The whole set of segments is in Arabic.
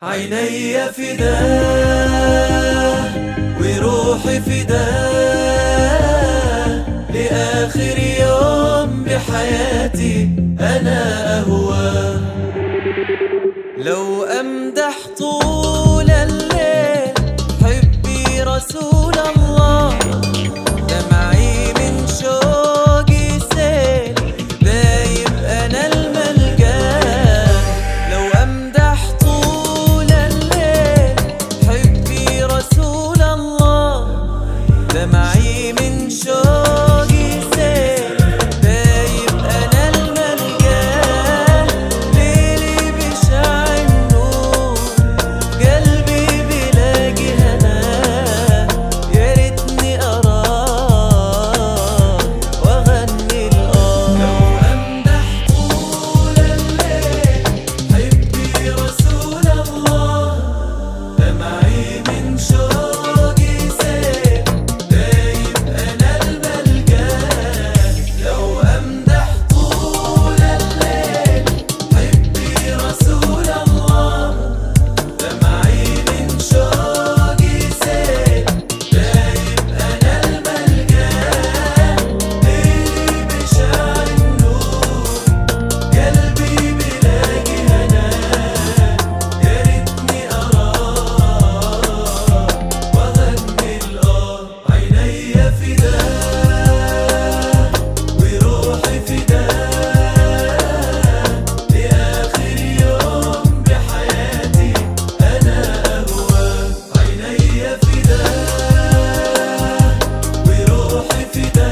عيني فداه وروحي فداه لآخر يوم بحياتي أنا أهواه. لو أمدح طول الليل حبي رسول الله، دمعي من شوقي سيل دايب أنا الملقاه. لو أمدح طول الليل حبي رسول الله، دمعي من شوقي سيل دايب أنا الملقاه. ليلي بشع النور قلبي بلاقي هناه، يا ريتني أراه وأغني الآه. لو أمدح طول الليل حبي رسول الله، دمعي من شوقي سيل دايب أنا الملقاه. لو أمدح طول الليل حبي رسول الله، دمعي من شوقي سيل دايب أنا الملقاه. ليلي بشع النور قلبي بلاقي هناه، يا ريتني أراه وأغني الآه. عيني فداه وروحي فداه لآخر يوم بحياتي أنا أهواه. عيني فداه وروحي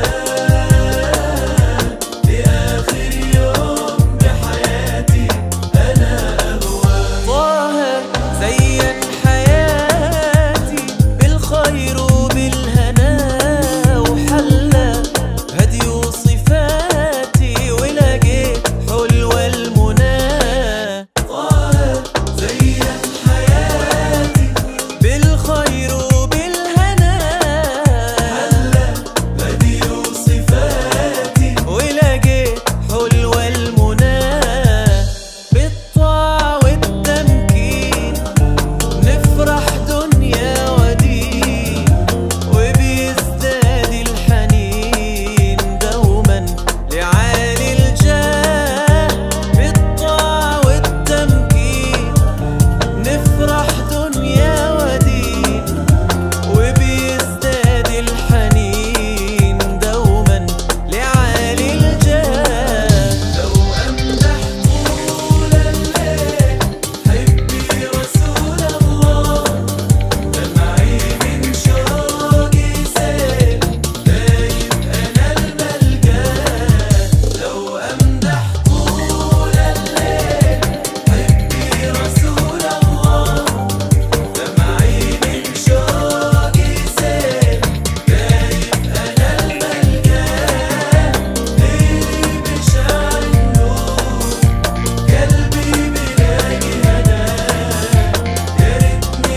فداه لآخر يوم بحياتي أنا أهواه. طه زين حياتي بالخير وبالهنا، وحلى هدي وصفاتي ولقيت حلو المنى. طه زين حياتي بالخير وبالهنا، حلى هدي وصفاتي ولقيت حلو المنى. بالطاعة والتمكين نفرح دنيا ودين، وبيزداد الحنين دوما لعالي الجاه. بالطاعة والتمكين نفرح دنيا ودين، وبيزداد الحنين دوما لعالي الجاه. لو أمدح طول الليل حبي رسول الله، دمعي من شوقي سيل دايب أنا الملقاه. لو أمدح طول الليل حبي رسول الله، دمعي من شوقي سيل دايب أنا الملقاه. ليلي بشع النور قلبي بلاقي هناه، يا ريتني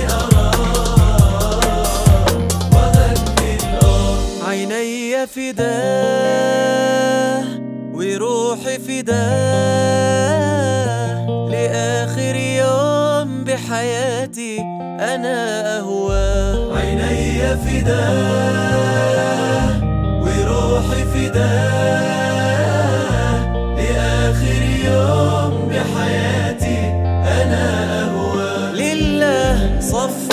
أراه وأغني الآه. عيني فداه وروحي فداه لآخر يوم بحياتي أنا أهواه. عيني فداه وروحي فداه لآخر يوم بحياتي أنا أهواه. لله صف